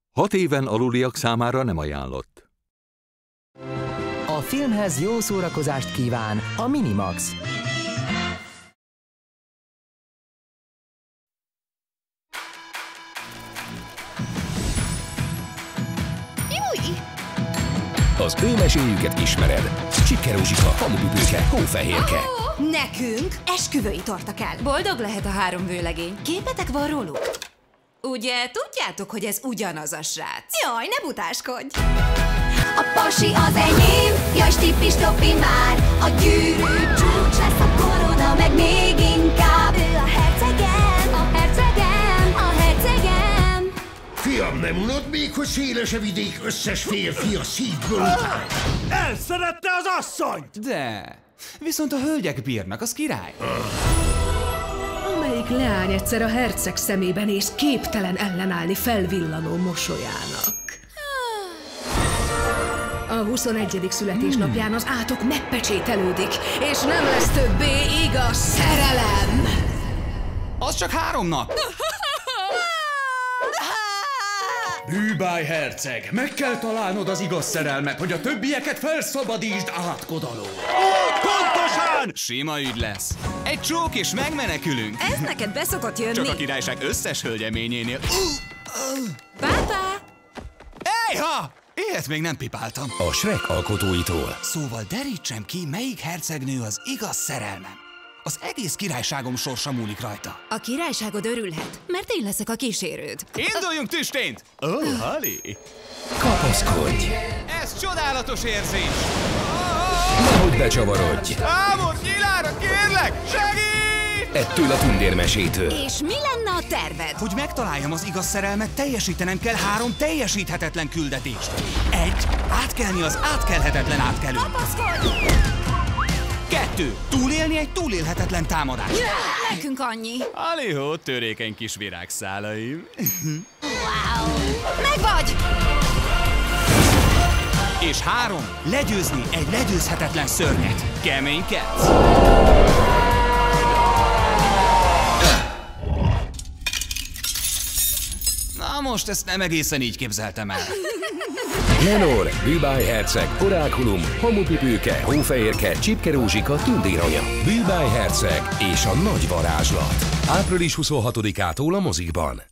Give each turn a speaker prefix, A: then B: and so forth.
A: 6 éven aluliak számára nem ajánlott.
B: A filmhez jó szórakozást kíván a Minimax.
C: Júj!
D: Az ő meséjüket ismered. Csipke Rózsika, Hamupipőke, Hófehérke.
C: Nekünk esküvői torta kell. Boldog lehet a 3 vőlegény. Képetek van róluk? Ugye tudjátok, hogy ez ugyanaz a srác? Jaj, ne butáskodj!
E: A pasi az enyém, jaj, stippi-stoppi már. A gyűrű csúcs lesz, a korona meg még inkább. Ő a hercegem, a hercegem, a hercegem.
F: Fiam, nem unod még, hogy széles a vidék összes férfi a szívből utál?
G: Elszerette az asszonyt!
H: De, viszont a hölgyek bírnak, az király.
I: Amelyik leány egyszer a herceg szemében és képtelen ellenállni felvillanó mosolyának. A 21. születésnapján az átok megpecsételődik, és nem lesz többé igaz szerelem!
H: Az csak 3 nap!
G: Bűbáj herceg, meg kell találnod az igaz szerelmet, hogy a többieket felszabadítsd átkodalól. Pontosan!
H: Sima ügy lesz. Egy csók és megmenekülünk.
C: Ez neked beszokott jönni.
H: Csak a királyság összes hölgyeményénél.
C: Pápá!
H: Ejha! Ilyet még nem pipáltam.
D: A Shrek alkotóitól.
H: Szóval derítsem ki, melyik hercegnő az igaz szerelmem. Az egész királyságom sorsa múlik rajta.
C: A királyságod örülhet, mert én leszek a kísérőd.
H: Induljunk tüstént! Hali!
D: Kapaszkodj!
H: Ez csodálatos érzés!
D: Nehogy becsavarodj!
H: Ámor, nyilára, kérlek! Segíts!
D: Ettől a tündérmesétől.
C: És mi lenne a terved?
H: Hogy megtaláljam az igaz szerelmet, teljesítenem kell 3 teljesíthetetlen küldetést. 1. Átkelni az átkelhetetlen átkelőn.
C: Kapaszkodj!
H: 2. Túlélni egy túlélhetetlen támadást.
C: Nekünk annyi.
H: Alihó, törékeny kis virágszálaim.
C: Wow! Megvagy!
H: És 3. Legyőzni egy legyőzhetetlen szörnyet. Keménykedsz! Na most ezt nem egészen így képzeltem el.
D: Lenor, Bűbáj herceg, Orákulum, Hamupipőke, Hófehérke, Csipke Rózsika, tündéranya. Bűbáj herceg és a nagy varázslat. Április 26-ától a mozikban.